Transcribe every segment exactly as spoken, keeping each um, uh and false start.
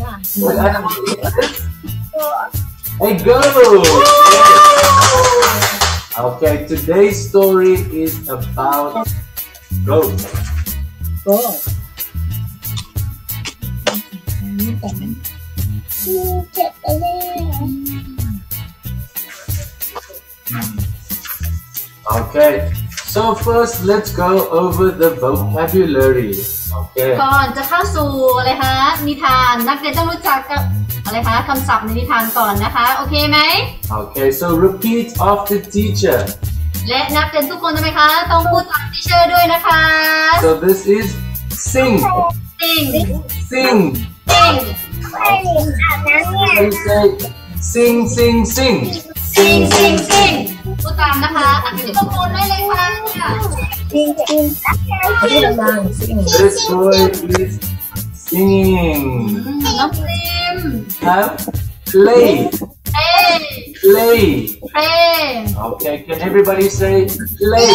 What animal is this? A goat. Okay, today's story is about goat. Goat. Okay, so first let's go over the vocabulary. Okay. ก่อนจะเข้าสู่อะไรคะนิทานนักเรียนต้องรู้จักกับอะไรคะคำศัพท์ในนิทานก่อนนะคะโอเคไหม Okay, so repeat after teacher. และนักเรียนทุกคนใช่ไหมคะต้องพูดตามทีเชอร์ด้วยนะคะ So this is sing. sing Sing. sing They say sing, sing, sing. sing sing sing พูดตามนะคะอันนี้ทุกคนได้เลยค่ะ This boy is singing. น้องพิม Have play. play Play. play Okay, can everybody say play?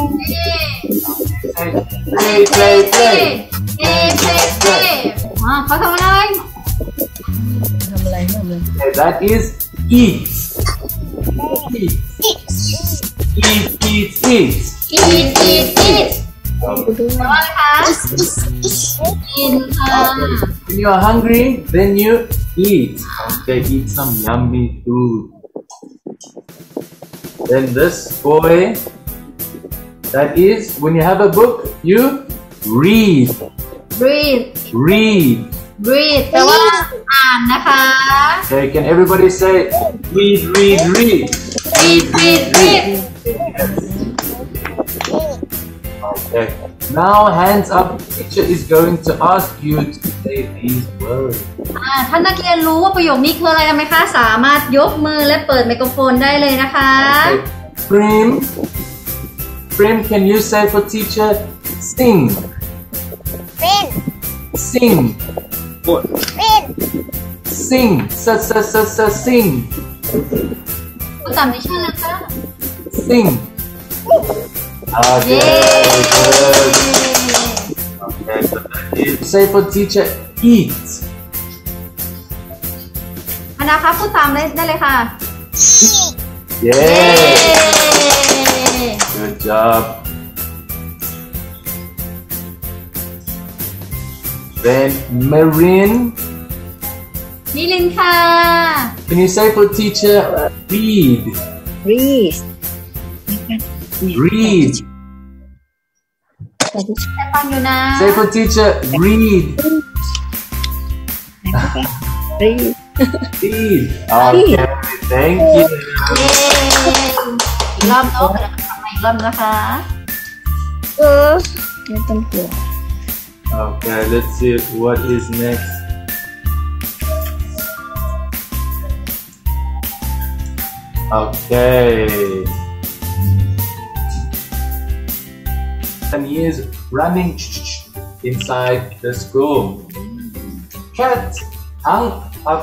Say play, play, play. play play play อ่าเขาทำอะไรทำอะไรทำอะไร Okay, that is eat. Eat. Eat, eat, eat. eat eat eat แปลว่าอะไรคะกินค่ะ When you are hungry, then you eat. Okay, eat some yummy food. Then this boy, that is, when you have a book, you read. breathe Read. breathe แปลว่าอ่านนะคะ Okay, can everybody say read, read, read? read read read Okay. Now hands up. Teacher is going to ask you to say these words. อ่าท่านนักเรียนรู้ว่าประโยคนี้คืออะไรไหมคะสามารถยกมือและเปิดไมโครโฟนได้เลยนะคะ Okay. Prim. Prim, can you say for teacher sing? Sing. Sing. Sa sa sa sa sing. พูดตามที่ชื่อนะคะ Sing. Okay. Good. Okay. So that is say for teacher eat. คณะคะพูดตามได้ได้เลยค่ะ Yeah. Good job. Then Marine. นิลินค่ะ Can you say for teacher read? read Read. แต่ฟังอยู่นะ Say for teacher read. read Read. Okay. Thank you. เย้อีกรอบเนาะเดี๋ยวทำใหม่อีกรอบนะคะไม่ต้องกลัว Okay. Let's see what is next. Okay. And he is running inside the school. Cat. Hung up.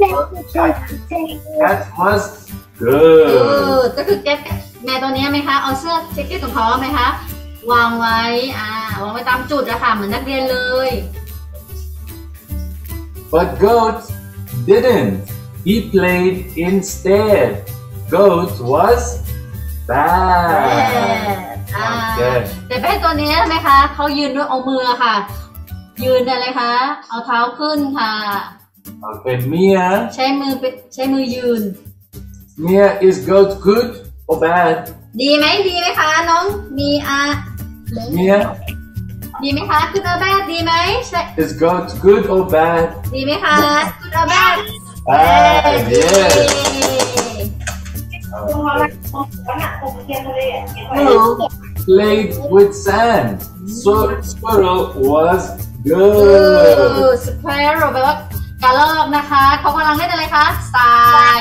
Cat was เอ good. อก็คือแก๊สแม่ตัวนี้ไหมคะเอาเสื้อแจ็คเก็ตของเขาไหมคะวางไว้อ่าวางไว้ตามจุดอะค่ะเหมือนนักเรียนเลย But goat didn't. He played instead. Goat was bad. อ่า Okay. แต่แม่ตัวนี้ไหมคะเขายืนด้วยเอามือค่ะ ยืนอะไรคะเอาเท้าขึ้นค่ะ Okay, Mia. ใช้มือเป็นใช้มือยืน Mia, is goat good or bad? ดีไหมดีไหมคะน้องมีอา Mia, ดีไหมคะคุณอาแบดดีไหมใช่ is goat good or bad? ดีไหมคะคุณอาแบด Bad, yes. Squirrel played with sand. So squirrel was เอ good. อสแควร์แปลว่ากระรอกนะคะเขากำลังเล่นอะไรคะทราย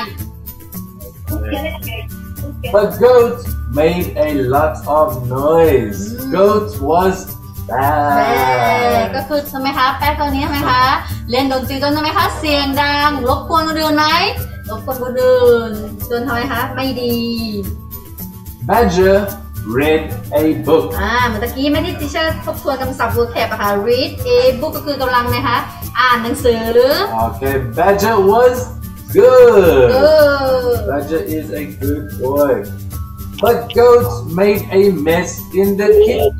But goat made a lot of noise. Goat was แม่ก็ bad. คือใช่ไหมคะแป๊ะตัวนี้ใช่ไหมคะเล่นดนตรีจนใช่ไหมคะเสียงดังรบกวนคนอื่นไหมรบกวนคนอื่นจนทำไมคะไม่ดี Badger read a book อ่าเมื่อกี้ไม่ได้ teacher ทบทวนคำศัพท์ vocab อะค่ะ read a book ก็คือกำลังนะคะอ่านหนังสือ Okay, Badger was good. Good. Badger is a good boy. But Goat made a mess in the kitchen.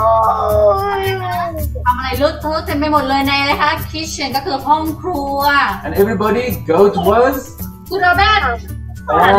ทำอะไรเลอะเทอะเต็มไปหมดเลยในอะไรคะ kitchen ก็คือห้องครัว And everybody, Goat was good or bad bad.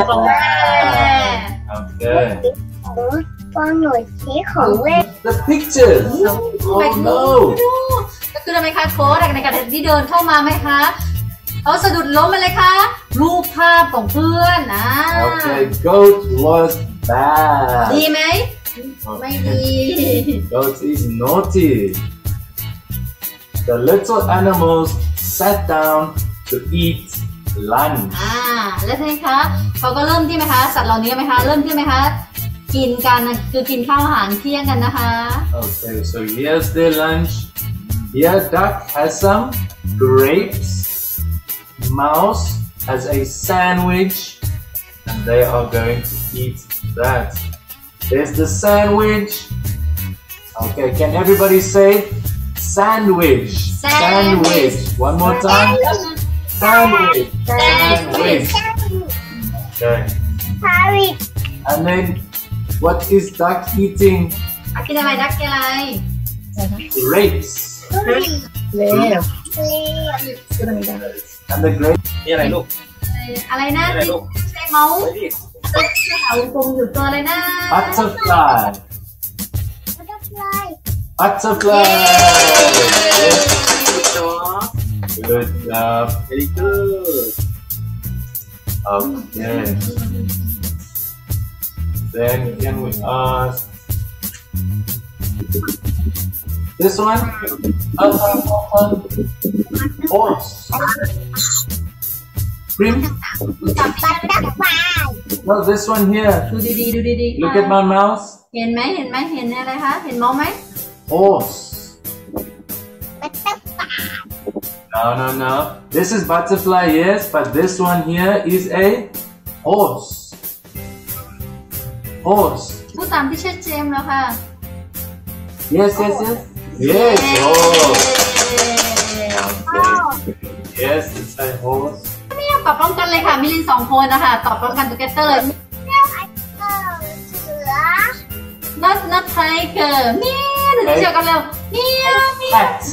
Okay. ฟังหน่อยชี้ของเล่น The pictures. Oh no. ก็คืออะไรคะโค้ดในการที่เดินเข้ามาไหมคะเขาสะดุดล้มอะไรคะรูปภาพของเพื่อนนะ Okay, Goat was bad. ดีไหมไม่ดี Goat is naughty. The little animals sat down to eat lunch. อ่าแล้วใช่ไหมคะเขาก็เริ่มที่ไหมคะสัตว์เหล่านี้ไหมคะเริ่มที่ไหมคะกินกันคือกินข้าวอาหารเที่ยงกันนะคะ Okay, so here's their lunch. Here, Duck has some grapes. Mouse has a sandwich, and they are going to eat that. There's the sandwich. Okay, can everybody say sandwich? Sandwich. One more time. Sandwich. Sandwich. Okay. And then, what is Duck eating? กินอะไรดักกินอะไร Grapes. เร็ว And the grapes. นี่อะไรลูกอะไรนะอะไรลูกใช่เมาส์ไปดิเอาวงกลมอยู่ตัวอะไรนะ Butterfly. Butterfly. Good job Good job. very good Okay. Then can we ask this one? Horse. Prim? No, this one here. ดูดีๆดูดีๆ Look at my mouse. เห็นไหมเห็นไหมเห็นอะไรคะเห็นเมาส์ไหม Horse. No, no, no. This is butterfly, yes, but this one here is a horse. Horse. พูดตามที่เชฟเจมส์แล้วค่ะ Yes, yes, yes. Yes, horse. Okay. Yes, it's a horse. เนี่ยตอบพร้อมกันเลยค่ะมิลินสองคนนะคะตอบพร้อมกัน together not not tiger เนี่ยหนูจะเจอกันเร็วเนี่ยเนี่ย Cat.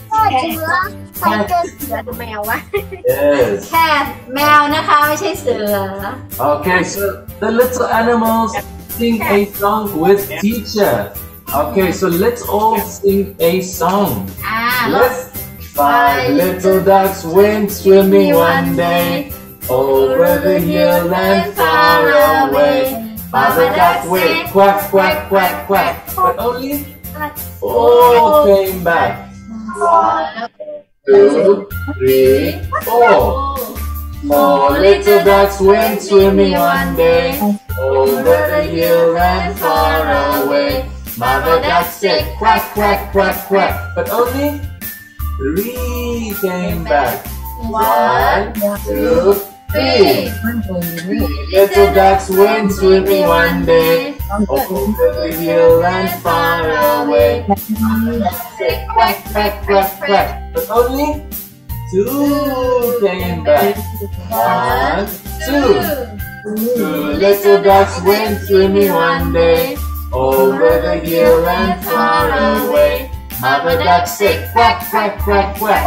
แมววะ Yes. cat แมวนะคะไม่ใช่เสือ Okay, so the little animals sing a song with teacher. Okay, so let's all sing a song. อ่า Let's five little ducks went swimming one day over the hill and far away. Mother duck went quack, quack, quack, quack, but only four came back. One, two, three, four. Four little ducks went swimming one day over the hill and far away. Mother duck said quack, quack, quack, quack, but only three came back. One, two, three. Little ducks went swimming one day over the hill and far away. Mother duck said quack, quack, quack, quack, but only two came back. One, two. Two little ducks went swimming one day over the hill and far away. Mother duck said quack, quack, quack, quack.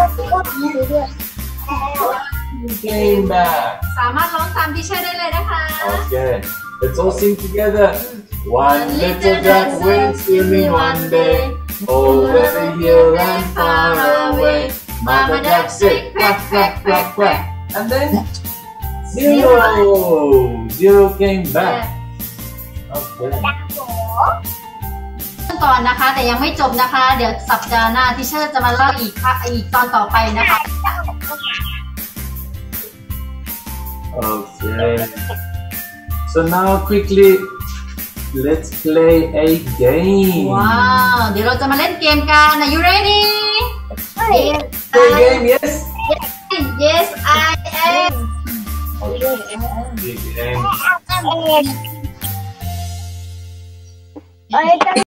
Came back. สามารถร้องตามที่เชฟได้เลยนะคะ Okay, let's all sing together. One little duck went swimming one day over the hill and far away. Mother duck said quack, quack, quack, quack. And then zero. Zero came back. Okay. ตอนนะคะแต่ยังไม่จบนะคะ เดี๋ยวสัปดาห์หน้าที่เชฟจะมาเล่าอีกค่ะอีกตอนต่อไปนะคะ Okay. So now quickly, let's play a game. ว้าวเดี๋ยวเราจะมาเล่นเกมกัน Are you ready Play a game, yes? Yes I am Okay. Big game. เอ้ย